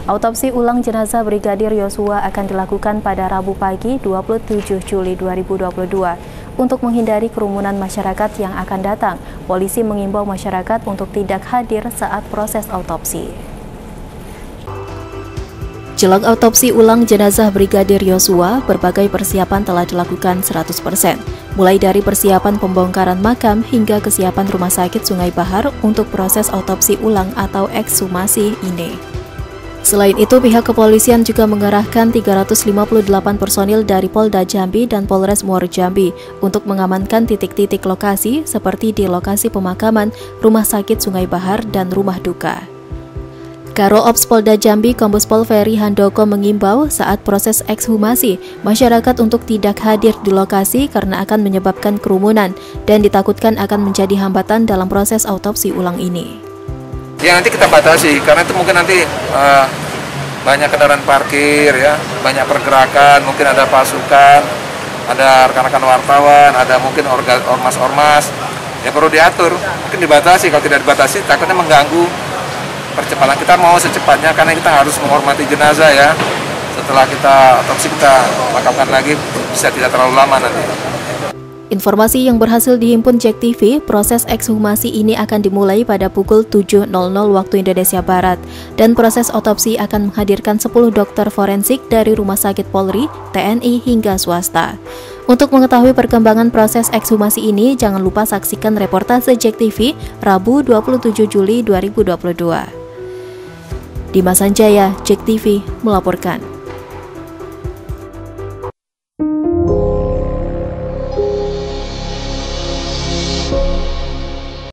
Autopsi ulang jenazah Brigadir Yosua akan dilakukan pada Rabu pagi 27 Juli 2022. Untuk menghindari kerumunan masyarakat yang akan datang, polisi mengimbau masyarakat untuk tidak hadir saat proses autopsi. Jelang autopsi ulang jenazah Brigadir Yosua, berbagai persiapan telah dilakukan 100%, mulai dari persiapan pembongkaran makam hingga kesiapan Rumah Sakit Sungai Bahar untuk proses autopsi ulang atau ekshumasi ini. Selain itu, pihak kepolisian juga mengerahkan 358 personil dari Polda Jambi dan Polres Muaro Jambi untuk mengamankan titik-titik lokasi seperti di lokasi pemakaman, Rumah Sakit Sungai Bahar, dan Rumah Duka. Karo Ops Polda Jambi Kombes Pol Ferry Handoko mengimbau saat proses ekshumasi, masyarakat untuk tidak hadir di lokasi karena akan menyebabkan kerumunan dan ditakutkan akan menjadi hambatan dalam proses autopsi ulang ini. Ya nanti kita batasi, karena itu mungkin nanti banyak kendaraan parkir, ya, banyak pergerakan, mungkin ada pasukan, ada rekan-rekan wartawan, ada mungkin ormas-ormas, ya perlu diatur, mungkin dibatasi. Kalau tidak dibatasi takutnya mengganggu percepatan. Kita mau secepatnya karena kita harus menghormati jenazah, ya. Setelah kita autopsi kita makamkan lagi, bisa tidak terlalu lama nanti. Informasi yang berhasil dihimpun JEK TV, proses ekshumasi ini akan dimulai pada pukul 7.00 waktu Indonesia Barat dan proses otopsi akan menghadirkan 10 dokter forensik dari Rumah Sakit Polri, TNI hingga swasta. Untuk mengetahui perkembangan proses ekshumasi ini, jangan lupa saksikan reportase JEK TV Rabu 27 Juli 2022. Dimas Sanjaya, JEK TV melaporkan.